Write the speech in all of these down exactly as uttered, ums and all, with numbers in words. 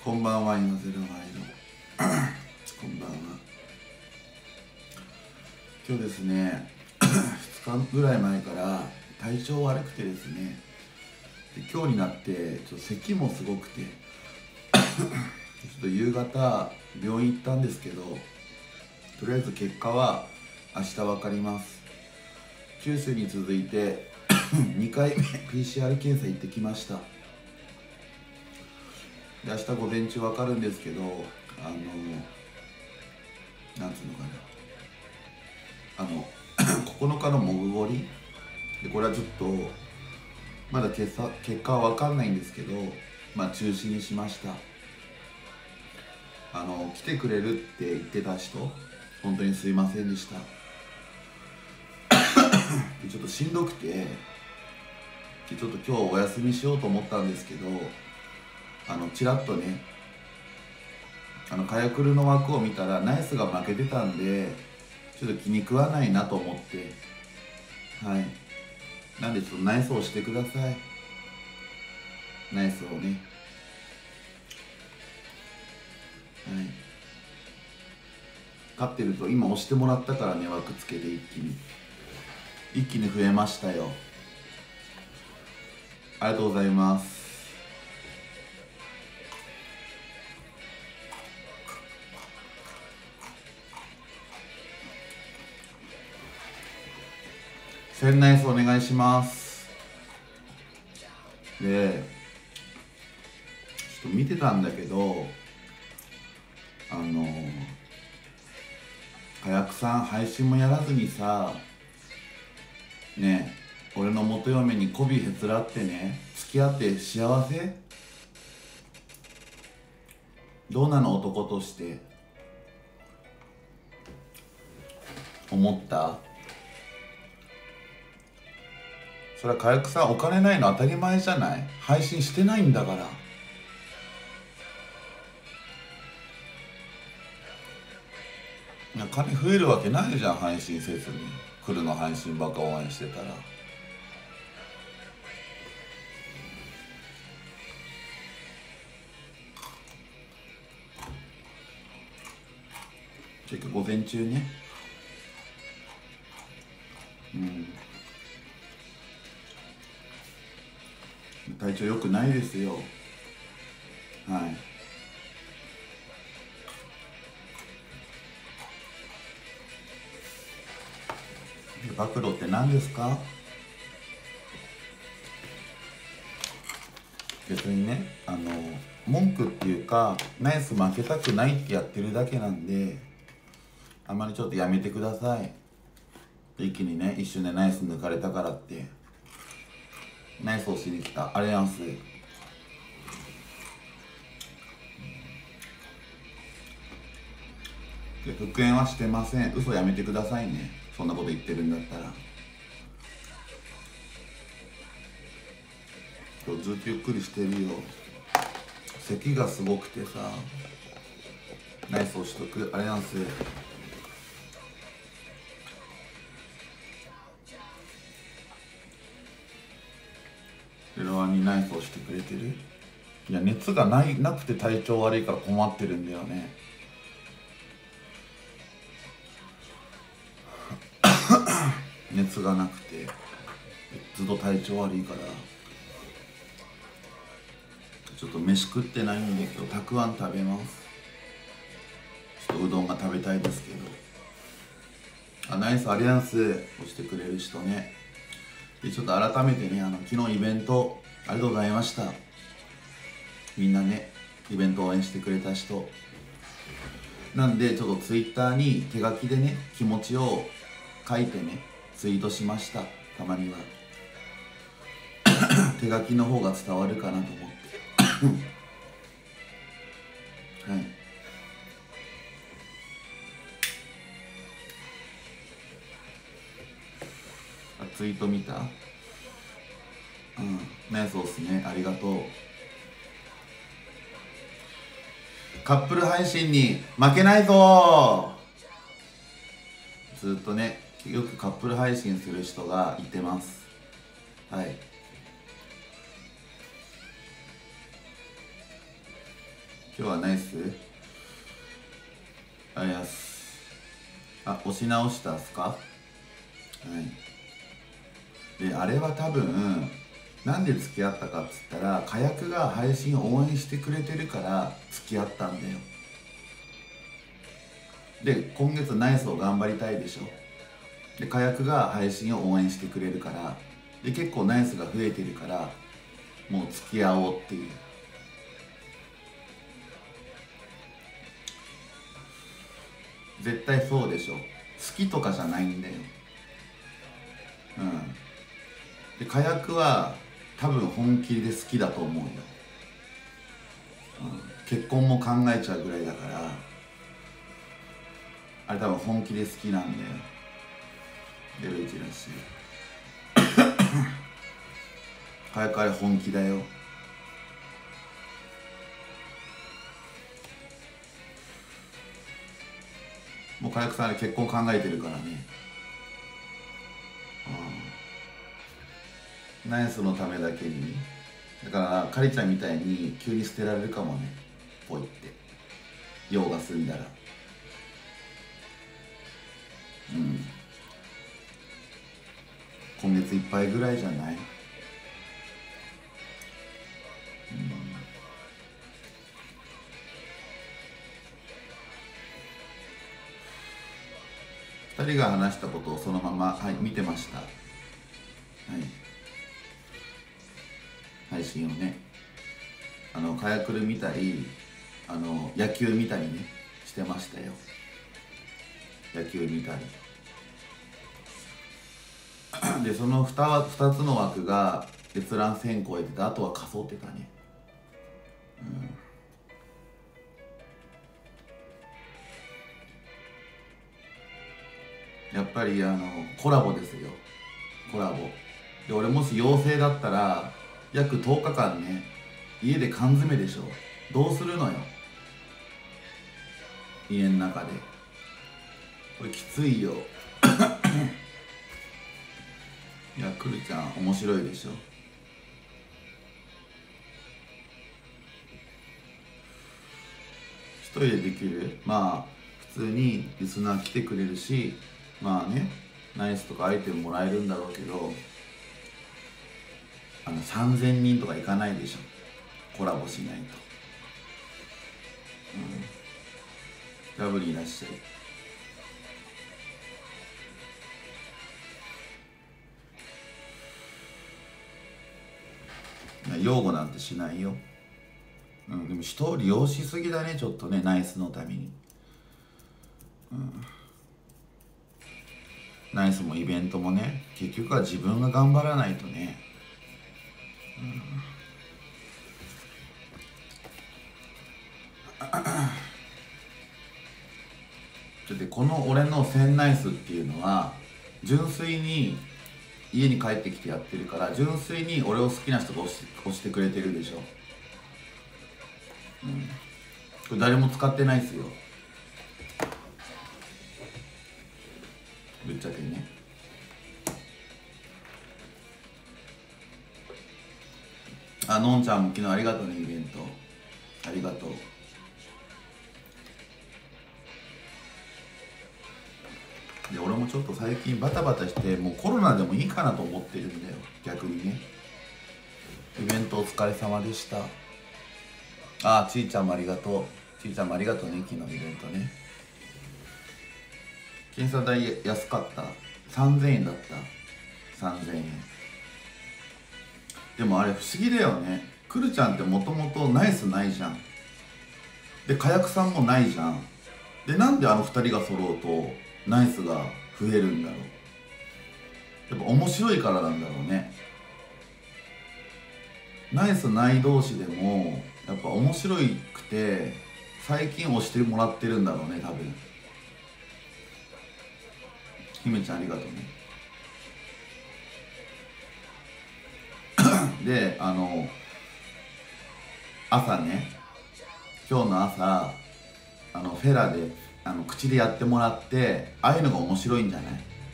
こんばんは、イノゼロワイド。こんばんは。今日ですね、ふつかぐらい前から体調悪くてですね、で今日になってちょっと咳もすごくて、ちょっと夕方病院行ったんですけど、とりあえず結果は明日分かります。九州に続いてにかいめ ピーシーアール 検査行ってきました。で明日午前中分かるんですけど、あのなんつうのかな、あのここのかのもぐごりで、これはちょっとまだ結果結果は分かんないんですけど、まあ中止にしました。あの来てくれるって言ってた人、本当にすいませんでした。でちょっとしんどくて、ちょっと今日お休みしようと思ったんですけど、あのちらっとね、あのカヤクルの枠を見たらナイスが負けてたんで、ちょっと気に食わないなと思って、はい、なんでちょっとナイスを押してください。ナイスをね、はい、勝ってると今押してもらったからね、枠つけて一気に一気に増えましたよ。ありがとうございます。センナイスお願いします。でちょっと見てたんだけど、あのかやくさん配信もやらずにさ、ねえ、俺の元嫁に媚びへつらってね、付き合って幸せ？どうなの、男として思った？それはかやくさんお金ないの当たり前じゃない？配信してないんだから。金増えるわけないじゃん、配信せずに。来るの配信ばっか応援してたら。結局午前中ね、うん、体調良くないですよ。はい。暴露って何ですか？別にね、あの文句っていうか、ナイス負けたくないってやってるだけなんで、あまりちょっとやめてください。一気にね、一瞬でナイス抜かれたからってナイスをしに来たアレアンスで復縁はしてません。嘘やめてくださいね、そんなこと言ってるんだったら。今日ずっとゆっくりしてるよ。咳がすごくてさ、ナイスをしとくアレアンス。エロワンにナイスをしてくれてる。いや、熱がないなくて体調悪いから困ってるんだよね。熱がなくてずっと体調悪いから、ちょっと飯食ってないんで今日たくあん食べます。ちょっとうどんが食べたいですけど。あ、ナイスアリアンスをしてくれる人ね。でちょっと改めてね、あの昨日イベントありがとうございました。みんなね、イベント応援してくれた人なんで、ちょっとツイッターに手書きでね、気持ちを書いてね、ツイートしました。たまには手書きの方が伝わるかなと思ってはい。あ、ツイート見た？うん、ナイスっすね、ありがとう。カップル配信に負けないぞー。ずっとね、よくカップル配信する人がいてます。はい。 今日はナイス。あやす。あ、押し直したっすか。はい。で、あれは多分なんで付き合ったかっつったら、火薬が配信を応援してくれてるから付き合ったんだよ。で、今月ナイスを頑張りたいでしょ。で、火薬が配信を応援してくれるから、で結構ナイスが増えてるから、もう付き合おうっていう。絶対そうでしょ。好きとかじゃないんだよ。うんで、火薬は多分本気で好きだと思うよ、うん、結婚も考えちゃうぐらいだから、あれ多分本気で好きなんだよ。レベルいちだし火薬あれ本気だよ。もう火薬さんあれ結婚考えてるからね。ナイスのためだけに。だからカリちゃんみたいに急に捨てられるかもね、ポイって用が済んだら。うん今月いっぱいぐらいじゃない。ふたりが話したことをそのまま、はい、見てました。はい配信をね、あのカヤクル見たり、あの野球見たりねしてましたよ。野球見たりで、その 2, 2つの枠が閲覧せん超えてて、あとはかそってたね。うんやっぱりあのコラボですよ、コラボで。俺もし陽性だったら約とおかかんね家で缶詰でしょ。どうするのよ家の中で。これきついよいや、くるちゃん面白いでしょ。一人でできる。まあ普通にリスナー来てくれるし、まあねナイスとかアイテムもらえるんだろうけど、あのさんぜんにんとかいかないでしょ、コラボしないと。うんラブリーいらっしゃい。擁護なんてしないよ。うん、でも人を利用しすぎだね、ちょっとね、ナイスのために。うん、ナイスもイベントもね、結局は自分が頑張らないとね。うん、だってこの俺のせんナイスっていうのは純粋に家に帰ってきてやってるから、純粋に俺を好きな人が押し、押してくれてるでしょ。うん、これ誰も使ってないっすよ、ぶっちゃけね。あのんちゃんも昨日ありがとうね、イベントありがとう。で俺もちょっと最近バタバタして、もうコロナでもいいかなと思ってるんだよ、逆にね。イベントお疲れ様でした。あーちーちゃんもありがとう。ちーちゃんもありがとうね、昨日イベントね。検査代安かった。さんぜんえんだった。さんぜんえん。でもあれ不思議だよね。くるちゃんってもともとナイスないじゃん。で火薬さんもないじゃん。でなんであのふたりが揃うとナイスが増えるんだろう。やっぱ面白いからなんだろうね。ナイスない同士でもやっぱ面白くて最近押してもらってるんだろうね、多分。姫ちゃんありがとうね。で、あの朝ね、今日の朝あのフェラであの口でやってもらって、ああいうのが面白いんじゃない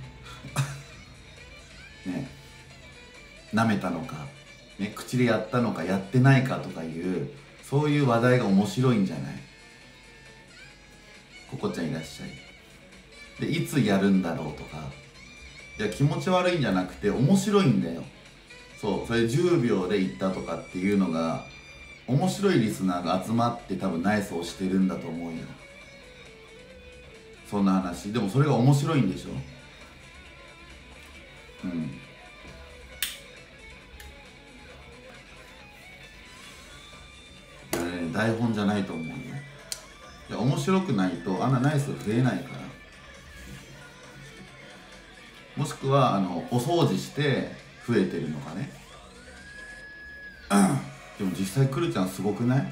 ね、舐めたのか、ね、口でやったのかやってないかとかいう、 そういう話題が面白いんじゃない？ここちゃんいらっしゃい。でいつやるんだろうとか、いや気持ち悪いんじゃなくて面白いんだよ。そう、それじゅうびょうで言ったとかっていうのが面白いリスナーが集まって多分ナイスをしてるんだと思うよ。そんな話でもそれが面白いんでしょ。うん。あれね、台本じゃないと思うよ。いや面白くないとあんなナイス増えないから。もしくはあのお掃除して増えてるのかね。でも実際くるちゃんすごくない？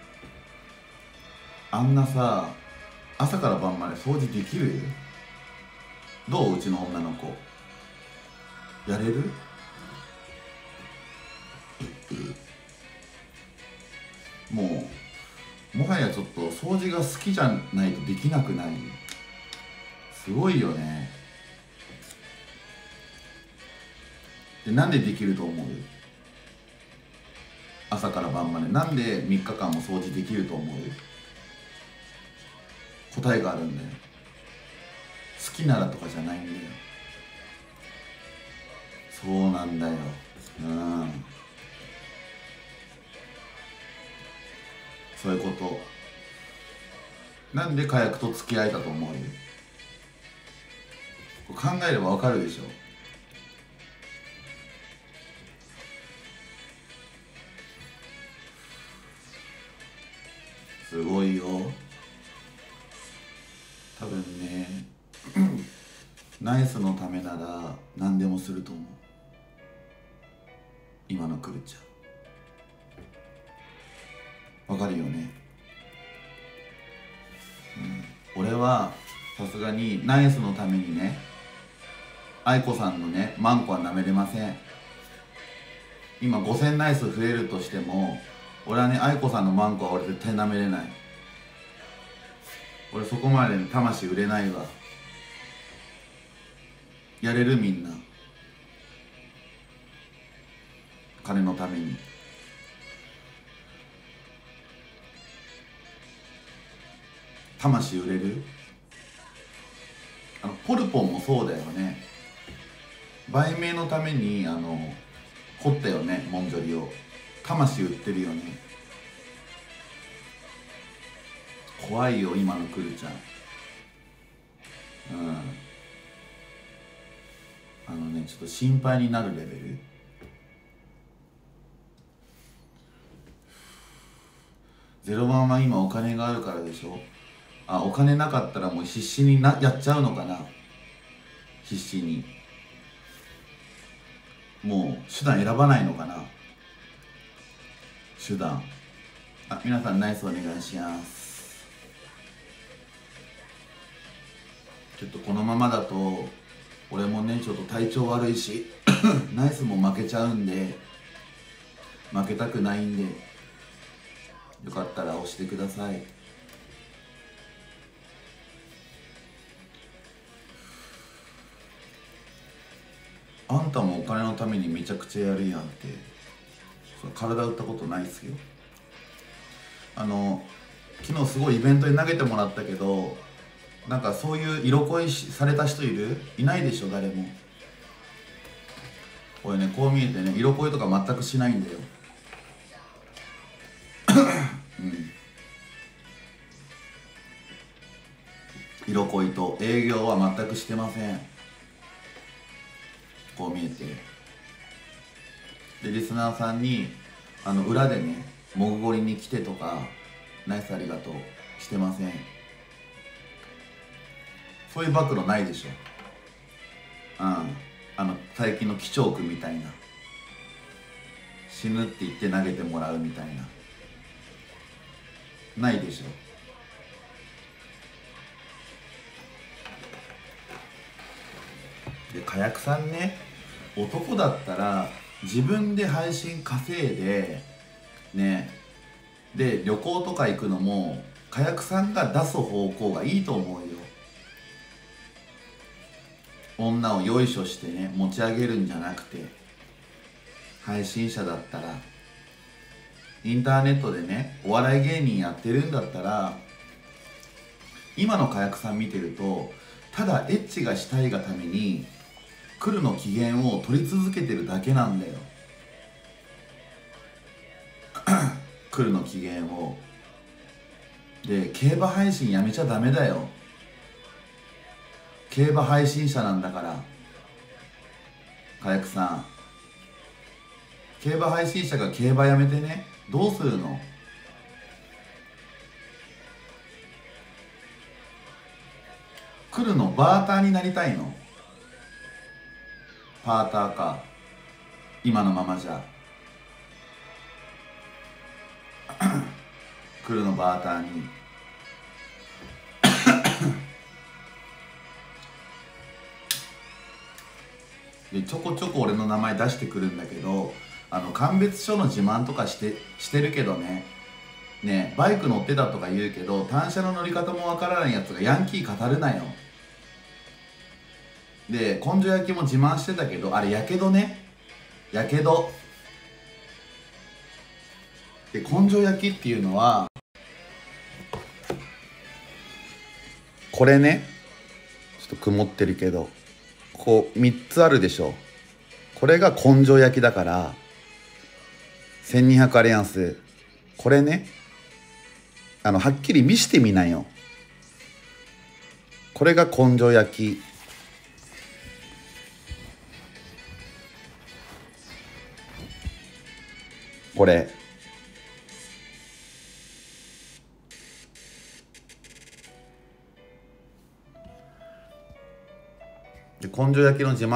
あんなさ朝から晩まで掃除できる？どう？うちの女の子やれる？もうもはやちょっと掃除が好きじゃないとできなくない？すごいよね。でなんでできると思う？朝から晩までなんでみっかかんも掃除できると思う？答えがあるんだよ。好きならとかじゃないんだよ。そうなんだよ。うん、そういうこと。なんで火薬と付き合えたと思う？考えればわかるでしょ。すごいよ。多分ねナイスのためなら何でもすると思う。今のくるちゃんわかるよね。うん、俺はさすがにナイスのためにね愛子さんのねマンコは舐めれません。今ごせんナイス増えるとしても俺はね愛子さんのマンコは俺絶対舐めれない。俺そこまで魂売れないわ。やれる？みんな金のために。魂売れる？あのポルポンもそうだよね。売名のためにあの掘ったよね、モンジョリを。魂売ってるよね。怖いよ今のクルちゃん。うん、あのねちょっと心配になるレベル。ゼロワンは今お金があるからでしょ。あ、お金なかったらもう必死になやっちゃうのかな。必死にもう手段選ばないのかな。手段。あ、皆さんナイスお願いします。ちょっとこのままだと俺もねちょっと体調悪いしナイスも負けちゃうんで、負けたくないんでよかったら押してください。あんたもお金のためにめちゃくちゃやるやんって。体打ったことないっすよ。あの昨日すごいイベントで投げてもらったけど、なんかそういう色恋された人いる？いないでしょ誰も。これねこう見えてね色恋とか全くしないんだようん、色恋と営業は全くしてません。こう見えて。でリスナーさんにあの裏でねもぐごりに来てとかナイスありがとうしてません。そういう暴露ないでしょ。うん、あの最近の機長君みたいな死ぬって言って投げてもらうみたいなないでしょ。で火薬さんね、男だったら自分で配信稼いでね、で旅行とか行くのも火薬さんが出す方向がいいと思うよ。女をよいしょしてね持ち上げるんじゃなくて、配信者だったらインターネットでねお笑い芸人やってるんだったら、今の火薬さん見てるとただエッチがしたいがために来るの機嫌を取り続けてるだけなんだよ来るの機嫌を。で競馬配信やめちゃダメだよ。競馬配信者なんだから火薬さん。競馬配信者が競馬やめてねどうするの。来るのバーターになりたいの。パーターか今のままじゃ来るのバーターにでちょこちょこ俺の名前出してくるんだけど、あの鑑別書の自慢とかしてしてるけどねねバイク乗ってたとか言うけど、単車の乗り方もわからないやつがヤンキー語るなよ。で根性焼きも自慢してたけど、あれやけどね、やけどで根性焼きっていうのはこれね、ちょっと曇ってるけどこうみっつあるでしょ。これが根性焼きだからせんにひゃくアリアンス、これねあのはっきり見してみなよ。これが根性焼き。これで根性焼きの自慢